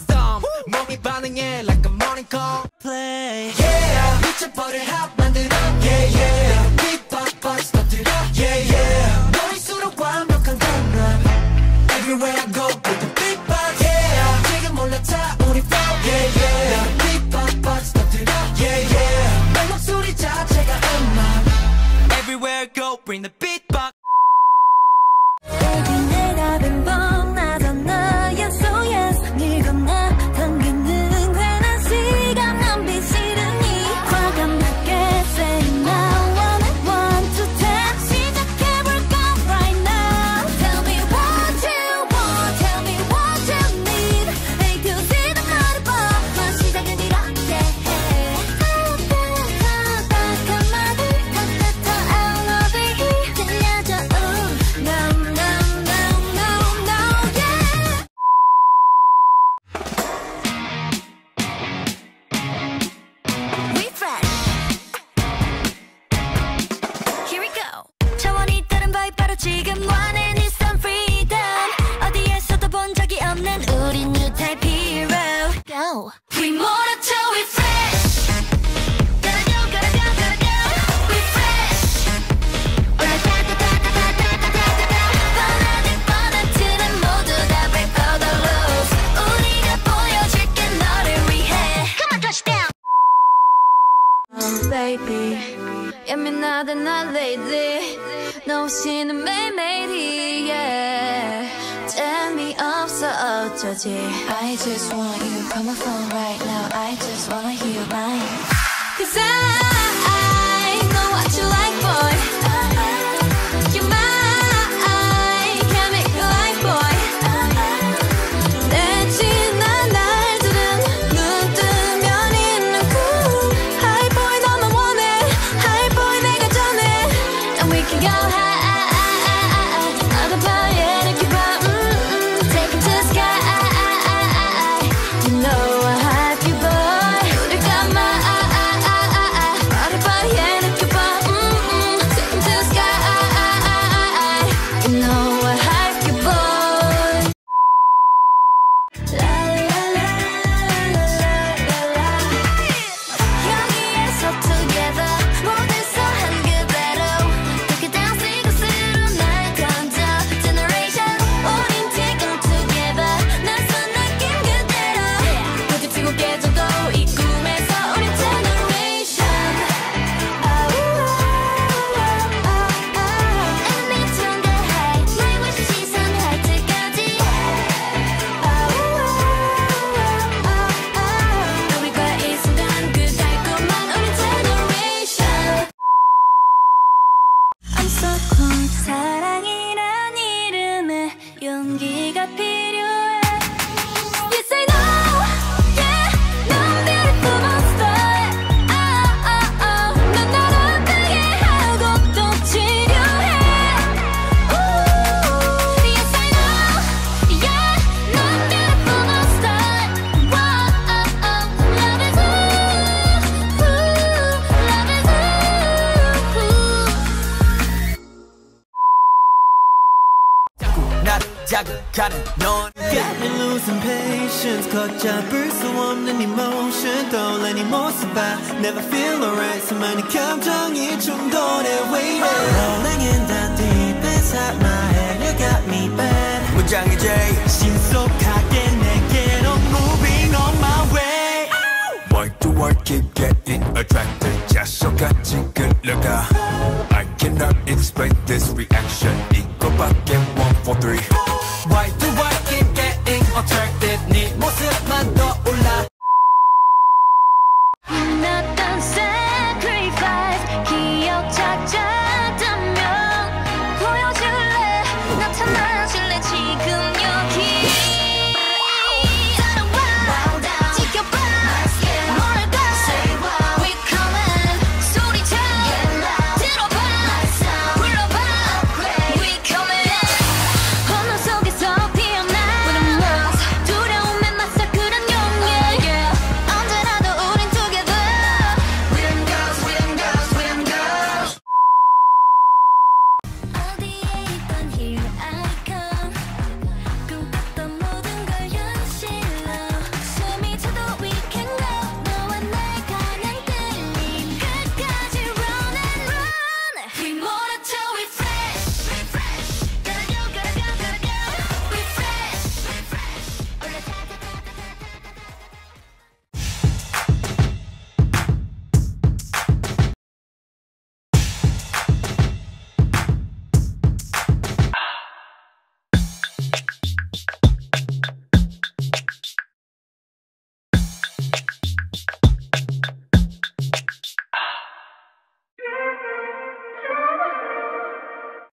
thumb 몸이 반응해 like a morning call play yeah 미쳐버릴 핫 만들어 yeah yeah 빅박박스 터뜨려 yeah yeah 너일수록 완벽한 강남 everywhere I go with the big box yeah 지금 올라타 우리 flow yeah yeah 빅박박스 터뜨려 yeah yeah 내 목소리 자체가 음악 everywhere I go bring the beat back Baby 내가 빈번 나잖아 so yes 네가 나 당기는 괜한 시간 낭비 싫으니 과감 낮게 say now one to ten 시작해볼까 right now Tell me what you want Tell me what you need A to Z 다 말해봐 시작은 이렇게 해 따뜻한 한마디 따뜻한 I love it 들려줘 no no 지금 원하는 some freedom 어디에서도 본 적이 없는 우리 new type hero Go We 몰아쳐 we fresh Gotta go gotta go gotta go We fresh 뻔하지는 모두 다 break all the rules 우리가 보여줄게 너를 위해 Come on touchdown Baby 예민하다 난 lately 너 없이는 매일매일이 yeah 재미없어 어쩌지 I just want you call my phone right now I just wanna hear your line Cause I know what you like boy You're mine can't make you like boy 내 지난 날들은 눈 뜨면 있는 cool High boy 너만 원해 High boy 내가 전해 And we can go high 어떤 밤에 느껴봐 Take it to the sky You know I have you boy 우릴 감아 어떤 밤에 느껴봐 Take it to the sky You know I have you boy La la la la la la 여기에서 together 모두서 한 그대로 Take it down 이곳으로 날 던져 Generation 우린 지금 together 낯선 느낌 그대로 부딪히고 깨져도 이 꿈에서 우린 generation And 전대해 날 위해 시선할 때까지 우리과 이 순간 그 달콤한 우리 generation I'm so cool 사랑이란 이름에 용기가 필요해 Yes I know Yeah 넌 beautiful monster 넌 날 아프게 하고 또 치료해 Ooh, Yes I know Yeah 넌 beautiful monster Love is ooh Love is ooh 나를 자극하는 넌 Got me losing patience 걷잡을 수 없는 emotion 떠올라 네 모습 봐 Never feel alright 수많은 감정이 충돌해 waiting Rolling in the deep inside my head You got me bad 문장이 제일 신속하게